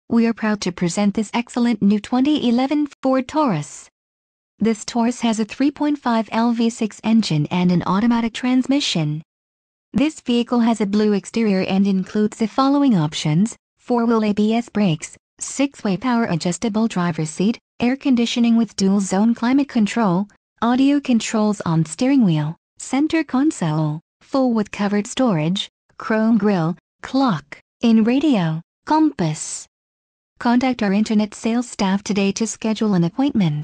We are proud to present this excellent new 2011 Ford Taurus. This Taurus has a 3.5L V6 engine and an automatic transmission. This vehicle has a blue exterior and includes the following options: 4-wheel ABS brakes, 6-way power adjustable driver's seat, air conditioning with dual zone climate control, audio controls on steering wheel, center console, full with covered storage, chrome grille, clock, in radio, compass. Contact our internet sales staff today to schedule an appointment.